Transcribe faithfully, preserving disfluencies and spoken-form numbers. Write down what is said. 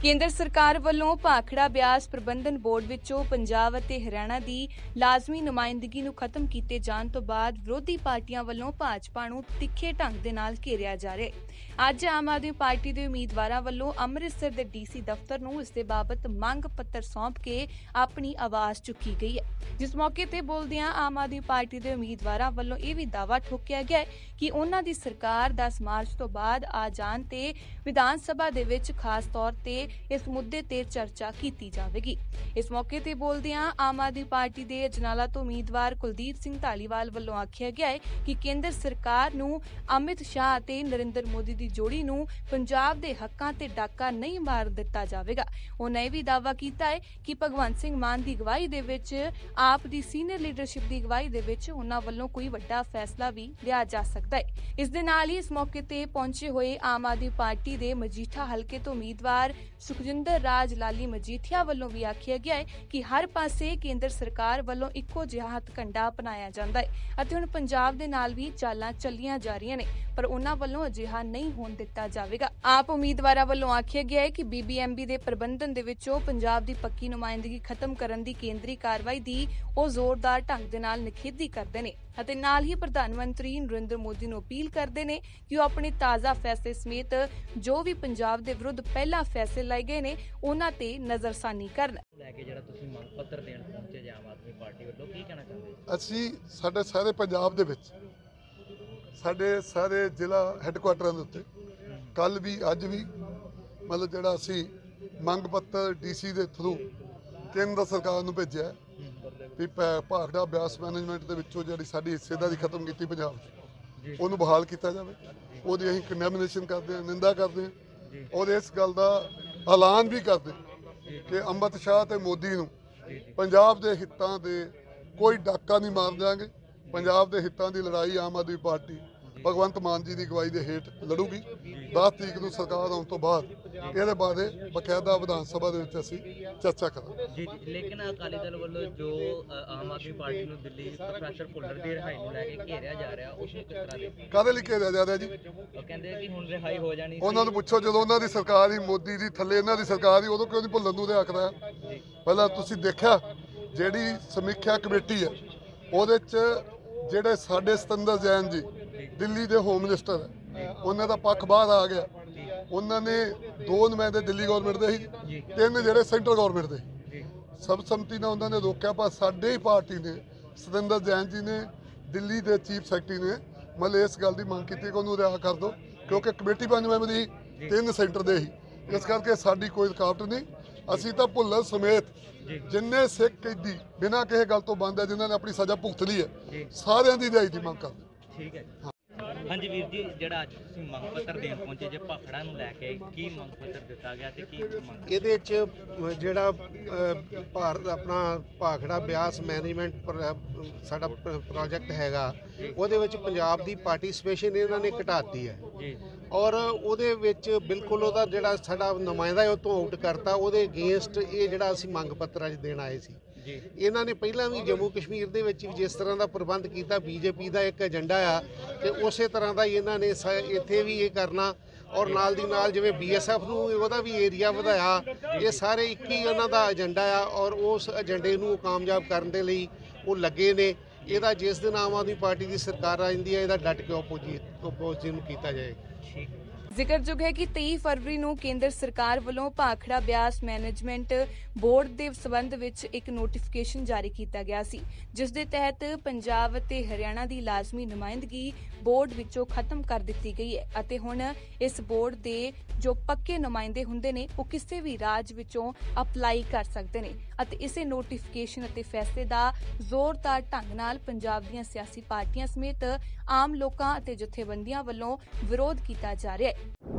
ਕੇਂਦਰ ਸਰਕਾਰ ਵੱਲੋਂ ਭਾਖੜਾ ਬਿਆਸ ਪ੍ਰਬੰਧਨ ਬੋਰਡ ਵਿੱਚੋਂ ਪੰਜਾਬ ਅਤੇ ਹਰਿਆਣਾ ਦੀ ਲਾਜ਼ਮੀ ਨੁਮਾਇੰਦਗੀ ਨੂੰ ਖਤਮ ਕੀਤੇ ਜਾਣ ਤੋਂ ਬਾਅਦ ਵਿਰੋਧੀ ਪਾਰਟੀਆਂ ਵੱਲੋਂ ਭਾਜਪਾ ਨੂੰ ਤਿੱਖੇ ਢੰਗ ਦੇ ਨਾਲ ਘੇਰਿਆ ਜਾ ਰਿਹਾ ਹੈ। ਅੱਜ ਆਮ ਆਦਮੀ ਪਾਰਟੀ ਦੇ ਉਮੀਦਵਾਰਾਂ ਵੱਲੋਂ ਅੰਮ੍ਰਿਤਸਰ ਦੇ ਡੀਸੀ ਦਫ਼ਤਰ ਨੂੰ ਇਸ ਦੇ ਬਾਬਤ ਮੰਗ ਪੱਤਰ ਸੌਂਪ ਕੇ ਆਪਣੀ ਆਵਾਜ਼ ਚੁੱਕੀ ਗਈ ਹੈ। ਜਿਸ ਮੌਕੇ ਤੇ ਬੋਲਦਿਆਂ ਆਮ ਆਦਮੀ ਪਾਰਟੀ ਦੇ ਉਮੀਦਵਾਰਾਂ ਵੱਲੋਂ ਇਹ ਵੀ ਦਾਅਵਾ ਠੋਕਿਆ ਗਿਆ ਹੈ ਕਿ ਉਹਨਾਂ ਦੀ ਸਰਕਾਰ ਦਸ ਮਾਰਚ ਤੋਂ ਬਾਅਦ ਆ ਜਾਣ ਤੇ ਵਿਧਾਨ ਸਭਾ ਦੇ ਵਿੱਚ ਖਾਸ ਤੌਰ ਤੇ ਇਸ ਮੁੱਦੇ ਤੇ ਚਰਚਾ ਕੀਤੀ ਜਾਵੇਗੀ। ਇਸ ਮੌਕੇ ਤੇ ਬੋਲਦਿਆਂ ਆਮ ਆਦਮੀ ਪਾਰਟੀ ਦੇ ਅਜਨਾਲਾ ਤੋਂ ਉਮੀਦਵਾਰ ਕੁਲਦੀਪ ਸਿੰਘ ਧਾਲੀਵਾਲ ਵੱਲੋਂ ਆਖਿਆ ਗਿਆ ਹੈ ਕਿ ਕੇਂਦਰ ਸਰਕਾਰ ਨੂੰ ਅਮਿਤ ਸ਼ਾਹ ਅਤੇ ਨਰਿੰਦਰ ਮੋਦੀ ਦੀ ਜੋੜੀ ਨੂੰ ਪੰਜਾਬ ਦੇ ਹੱਕਾਂ ਤੇ ਡਾਕਾ ਨਹੀਂ ਮਾਰ ਦਿੱਤਾ ਜਾਵੇਗਾ। ਉਹਨਾਂ ਇਹ ਵੀ ਦਾਅਵਾ ਕੀਤਾ ਹੈ ਕਿ ਭਗਵੰਤ ਸਿੰਘ ਮਾਨ ਦੀ ਅਗਵਾਈ ਦੇ ਵਿੱਚ ਆਪ ਦੀ ਸੀਨੀਅਰ ਲੀਡਰਸ਼ਿਪ ਦੀ ਅਗਵਾਈ ਦੇ ਵਿੱਚ ਉਹਨਾਂ ਵੱਲੋਂ ਕੋਈ ਵੱਡਾ ਫੈਸਲਾ ਵੀ ਲਿਆ ਜਾ ਸਕਦਾ ਹੈ। ਇਸ ਦੇ ਨਾਲ ਹੀ ਇਸ ਮੌਕੇ ਤੇ ਪਹੁੰਚੇ ਹੋਏ ਆਮ ਆਦਮੀ ਪਾਰਟੀ ਦੇ ਮਜੀਠਾ ਹਲਕੇ ਤੋਂ ਉਮੀਦਵਾਰ ਸੁਖਜਿੰਦਰ ਰਾਜ ਲਾਲੀ ਮਜੀਠੀਆ ਵੱਲੋਂ ਵੀ ਆਖਿਆ ਗਿਆ ਹੈ ਕਿ ਹਰ ਪਾਸੇ ਕੇਂਦਰ ਸਰਕਾਰ ਵੱਲੋਂ ਇੱਕੋ ਜਿਹਾ ਹੱਥਕੰਡਾ ਅਪਣਾਇਆ ਜਾਂਦਾ ਹੈ ਅਤੇ ਹੁਣ ਪੰਜਾਬ ਦੇ ਨਾਲ ਵੀ ਚਾਲਾਂ ਚੱਲੀਆਂ ਜਾ ਰਹੀਆਂ ਨੇ, ਪਰ ਉਹਨਾਂ ਵੱਲੋਂ ਅਜਿਹਾ ਨਹੀਂ ਹੋਣ ਦਿੱਤਾ ਜਾਵੇਗਾ। ਆਪ ਉਮੀਦਵਾਰਾਂ ਵੱਲੋਂ ਆਖਿਆ ਗਿਆ ਹੈ ਕਿ ਬੀਬੀਐਮਬੀ ਦੇ ਪ੍ਰਬੰਧਨ ਦੇ ਵਿੱਚੋਂ ਪੰਜਾਬ ਦੀ ਪੱਕੀ ਨੁਮਾਇੰਦਗੀ ਖਤਮ ਕਰਨ ਦੀ ਕੇਂਦਰੀ ਕਾਰਵਾਈ ਦੀ ਉਹ ਜ਼ੋਰਦਾਰ ਢੰਗ ਦੇ ਨਾਲ ਨਿਖੇਧੀ ਕਰਦੇ ਨੇ ਅਤੇ ਨਾਲ ਹੀ ਪ੍ਰਧਾਨ ਮੰਤਰੀ ਨਰਿੰਦਰ ਮੋਦੀ ਨੂੰ ਅਪੀਲ ਕਰਦੇ ਨੇ ਕਿ ਉਹ ਆਪਣੇ ਤਾਜ਼ਾ ਫੈਸਲੇ ਸਮੇਤ ਜੋ ਵੀ ਪੰਜਾਬ ਦੇ ਵਿਰੁੱਧ ਪਹਿਲਾਂ ਫੈਸਲੇ ਲਏ ਗਏ ਨੇ ਉਹਨਾਂ ਤੇ ਨਜ਼ਰਸਾਨੀ ਕਰਨ। ਲੈ ਕੇ ਜਿਹੜਾ ਤੁਸੀਂ ਮੰਗ ਪੱਤਰ ਦੇਣ ਪਹੁੰਚੇ ਜੇ ਆਮ ਆਦਮੀ ਪਾਰਟੀ ਵੱਲੋਂ ਕੀ ਕਹਿਣਾ ਚਾਹੁੰਦੇ? ਅਸੀਂ ਸਾਡੇ ਸਾਰੇ ਪੰਜਾਬ ਦੇ ਵਿੱਚ ਸਾਡੇ ਸਾਰੇ ਜ਼ਿਲ੍ਹਾ ਹੈੱਡਕੁਆਟਰਾਂ ਦੇ ਉੱਤੇ ਕੱਲ ਵੀ ਅੱਜ ਵੀ ਮਤਲਬ ਜਿਹੜਾ ਅਸੀਂ ਮੰਗ ਪੱਤਰ ਡੀਸੀ ਦੇ ਥਰੂ ਕੇਂਦਰ ਸਰਕਾਰ ਨੂੰ ਭੇਜਿਆ ਵੀ ਭਾਖੜਾ ਬਿਆਸ ਮੈਨੇਜਮੈਂਟ ਦੇ ਵਿੱਚੋਂ ਜਿਹੜੀ ਸਾਡੀ ਹਿੱਸੇਦਾਰੀ ਖਤਮ ਕੀਤੀ ਪੰਜਾਬ 'ਚ ਉਹਨੂੰ ਬਹਾਲ ਕੀਤਾ ਜਾਵੇ। ਉਹਦੀ ਅਸੀਂ ਕੰਡੈਮਨੇਸ਼ਨ ਕਰਦੇ ਹਾਂ, ਨਿੰਦਾ ਕਰਦੇ ਹਾਂ ਔਰ ਇਸ ਗੱਲ ਦਾ ਐਲਾਨ ਵੀ ਕਰਦੇ ਕਿ ਅਮਿਤ ਸ਼ਾਹ ਤੇ ਮੋਦੀ ਨੂੰ ਪੰਜਾਬ ਦੇ ਹਿੱਤਾਂ ਦੇ ਕੋਈ ਡਾਕਾ ਨਹੀਂ ਮਾਰ ਦਿਆਂਗੇ। ਪੰਜਾਬ ਦੇ ਹਿੱਤਾਂ ਦੀ ਲੜਾਈ ਆਮ ਆਦਮੀ ਪਾਰਟੀ ਭਗਵੰਤ ਮਾਨ ਜੀ ਦੀ ਅਗਵਾਈ ਦੇ ਹੇਠ ਲੜੂਗੀ। ਦਸ ਤਰੀਕ ਨੂੰ ਸਰਕਾਰ ਆਉਣ ਤੋਂ ਬਾਅਦ ਇਹਦੇ ਬਾਰੇ ਬਕਾਇਦਾ ਵਿਧਾਨ ਸਭਾ ਦੇ ਵਿੱਚ ਅਸੀਂ ਚਰਚਾ ਕਰਾਂਗੇ। ਜੀ ਜੀ ਲੇਕਿਨ ਅਕਾਲੀ ਦਲ ਵੱਲੋਂ ਜੋ ਆਮ ਆਦਮੀ ਪਾਰਟੀ ਨੂੰ ਦਿੱਲੀ ਪ੍ਰੋਫੈਸਰ ਭੁੱਲਰ ਦੀ ਰਿਹਾਈ ਨੂੰ ਲੈ ਕੇ ਘੇਰਿਆ ਜਾ ਰਿਹਾ ਉਸ ਨੂੰ ਕਿਸ ਤਰ੍ਹਾਂ ਦੇ ਕਾਹਦੇ ਲਈ ਘੇਰਿਆ ਜਾ ਰਿਹਾ ਜੀ? ਉਹ ਕਹਿੰਦੇ ਕਿ ਹੁਣ ਰਿਹਾਈ ਹੋ ਜਾਣੀ। ਉਹਨਾਂ ਨੂੰ ਪੁੱਛੋ ਜਦੋਂ ਉਹਨਾਂ ਦੀ ਸਰਕਾਰ ਹੀ ਮੋਦੀ ਦੀ ਥੱਲੇ ਇਹਨਾਂ ਦੀ ਸਰਕਾਰ ਹੀ ਉਦੋਂ ਕਿਉਂ ਨਹੀਂ ਭੁੱਲਰ ਨੂੰ ਰਿਹਾ ਕਰਾਇਆ? ਪਹਿਲਾਂ ਤੁਸੀਂ ਦੇਖਿਆ ਜਿਹੜੀ ਸਮੀਖਿਆ ਕਮੇਟੀ ਹੈ ਉਹਦੇ 'ਚ ਜਿਹੜੇ ਸਾਡੇ ਸਤਿੰਦਰ ਜੈਨ ਜੀ ਦਿੱਲੀ ਦੇ ਹੋਮ ਮਿਨਿਸਟਰ ਹੈ ਉਹਨਾਂ ਦਾ ਪੱਖ ਬਾਹਰ ਆ ਗਿਆ। ਉਹਨਾਂ ਨੇ ਦੋ ਨੁਮਾਇੰਦੇ ਦਿੱਲੀ ਗਵਰਨਮੈਂਟ ਦੇ ਸੀ, ਤਿੰਨ ਜਿਹੜੇ ਸੈਂਟਰ ਗਵਰਨਮੈਂਟ ਦੇ ਸੀ। ਸਰਬਸੰਮਤੀ ਨਾਲ ਉਹਨਾਂ ਨੇ ਰੋਕਿਆ, ਪਰ ਸਾਡੇ ਹੀ ਪਾਰਟੀ ਨੇ ਸਤਿੰਦਰ ਜੈਨ ਜੀ ਨੇ ਦਿੱਲੀ ਦੇ ਚੀਫ ਸੈਕਟਰੀ ਨੇ ਮਤਲਬ ਇਸ ਗੱਲ ਦੀ ਮੰਗ ਕੀਤੀ ਕਿ ਉਹਨੂੰ ਰਿਹਾ ਕਰ ਦਿਓ ਕਿਉਂਕਿ ਕਮੇਟੀ ਪੰਜ ਮੈਂਬਰ ਦੀ ਤਿੰਨ ਸੈਂਟਰ ਦੇ ਸੀ। ਇਸ ਕਰਕੇ ਸਾਡੀ ਕੋਈ ਰੁਕਾਵਟ ਨਹੀਂ। ਅਸੀਂ ਤਾਂ ਭੁੱਲਰ ਸਮੇਤ ਜਿੰਨੇ ਸਿੱਖ ਕੈਦੀ ਬਿਨਾਂ ਕਿਸੇ ਗੱਲ ਤੋਂ ਬੰਦ ਹੈ ਜਿਨ੍ਹਾਂ ਨੇ ਆਪਣੀ ਸਜ਼ਾ ਭੁਗਤ ਲਈ ਹੈ ਸਾਰਿਆਂ ਦੀ ਰਿਹਾਈ ਦੀ ਮੰਗ ਕਰਦੇ। ਠੀਕ ਹੈ। ਹਾਂਜੀ ਵੀਰ ਜੀ, ਜਿਹੜਾ ਅੱਜ ਤੁਸੀਂ ਮੰਗ ਪੱਤਰ ਦੇਣ ਪਹੁੰਚੇ ਜੇ ਭਾਖੜਾ ਨੂੰ ਲੈ ਕੇ ਕੀ ਮੰਗ ਪੱਤਰ ਦਿੱਤਾ ਗਿਆ ਤੇ ਕੀ ਮੰਗ? ਇਹਦੇ 'ਚ ਜਿਹੜਾ ਭਾਰਤ ਆਪਣਾ ਭਾਖੜਾ ਬਿਆਸ ਮੈਨੇਜਮੈਂਟ ਸਾਡਾ ਪ੍ਰੋਜੈਕਟ ਹੈਗਾ ਉਹਦੇ ਵਿੱਚ ਪੰਜਾਬ ਦੀ ਪਾਰਟੀਸਪੇਸ਼ਨ ਇਹਨਾਂ ਨੇ ਘਟਾਤੀ ਹੈ ਜੀ ਔਰ ਉਹਦੇ ਵਿੱਚ ਬਿਲਕੁਲ ਉਹਦਾ ਜਿਹੜਾ ਸਾਡਾ ਨੁਮਾਇੰਦਾ ਹੈ ਉਹ ਤੋਂ ਆਊਟ ਕਰਤਾ। ਉਹਦੇ ਅਗੇਂਸਟ ਇਹ ਜਿਹੜਾ ਅਸੀਂ ਮੰਗ ਪੱਤਰ ਅੱਜ ਦੇਣ ਆਏ ਸੀ। ਇਹਨਾਂ ਨੇ ਪਹਿਲਾਂ ਵੀ ਜੰਮੂ ਕਸ਼ਮੀਰ ਦੇ ਵਿੱਚ ਵੀ ਜਿਸ ਤਰ੍ਹਾਂ ਦਾ ਪ੍ਰਬੰਧ ਕੀਤਾ ਬੀਜੇਪੀ ਦਾ ਇੱਕ ਏਜੰਡਾ ਆ ਤੇ ਉਸੇ ਤਰ੍ਹਾਂ ਦਾ ਹੀ ਇਹਨਾਂ ਨੇ ਇੱਥੇ ਵੀ ਇਹ ਕਰਨਾ ਔਰ ਨਾਲ ਦੀ ਨਾਲ ਜਿਵੇਂ ਬੀਐਸਐਫ ਨੂੰ ਉਹਦਾ ਵੀ ਏਰੀਆ ਵਧਾਇਆ। ਇਹ ਸਾਰੇ ਇੱਕ ਹੀ ਉਹਨਾਂ ਦਾ ਏਜੰਡਾ ਆ ਔਰ ਉਸ ਏਜੰਡੇ ਨੂੰ ਕਾਮਯਾਬ ਕਰਨ ਦੇ ਲਈ ਉਹ ਲੱਗੇ ਨੇ। ਇਹਦਾ ਜਿਸ ਦਿਨ ਆਮ ਆਦਮੀ ਪਾਰਟੀ ਦੀ ਸਰਕਾਰ ਆ ਜਾਂਦੀ ਹੈ ਇਹਦਾ ਡਟ ਕੇ ਓਪੋਜੀਸ਼ਨ ਕੀਤਾ ਜਾਏਗਾ। ਜ਼ਿਕਰਯੋਗ ਹੈ ਕਿ ਤੇਈ ਫਰਵਰੀ ਨੂੰ ਕੇਂਦਰ ਸਰਕਾਰ ਵੱਲੋਂ ਭਾਖੜਾ ਬਿਆਸ ਮੈਨੇਜਮੈਂਟ ਬੋਰਡ ਦੇ ਸਬੰਧ ਵਿੱਚ ਇੱਕ ਨੋਟੀਫਿਕੇਸ਼ਨ ਜਾਰੀ ਕੀਤਾ ਗਿਆ ਸੀ ਜਿਸ ਦੇ ਤਹਿਤ ਪੰਜਾਬ ਅਤੇ ਹਰਿਆਣਾ ਦੀ ਲਾਜ਼ਮੀ ਨੁਮਾਇੰਦਗੀ ਬੋਰਡ ਵਿੱਚੋਂ ਖਤਮ ਕਰ ਦਿੱਤੀ ਗਈ ਹੈ ਅਤੇ ਹੁਣ ਇਸ ਬੋਰਡ ਦੇ ਜੋ ਪੱਕੇ ਨੁਮਾਇੰਦੇ ਹੁੰਦੇ ਨੇ ਉਹ ਕਿਸੇ ਵੀ ਰਾਜ ਵਿੱਚੋਂ ਅਪਲਾਈ ਕਰ ਸਕਦੇ ਨੇ ਅਤੇ ਇਸੇ ਨੋਟੀਫਿਕੇਸ਼ਨ ਅਤੇ ਫੈਸਲੇ ਦਾ ਜ਼ੋਰਦਾਰ ਢੰਗ ਨਾਲ ਪੰਜਾਬ ਦੀਆਂ ਸਿਆਸੀ ਪਾਰਟੀਆਂ ਸਮੇਤ ਆਮ ਲੋਕਾਂ ਅਤੇ ਜਥੇਬੰਦੀਆਂ ਵੱਲੋਂ ਵਿਰੋਧ ਕੀਤਾ ਜਾ ਰਿਹਾ ਹੈ।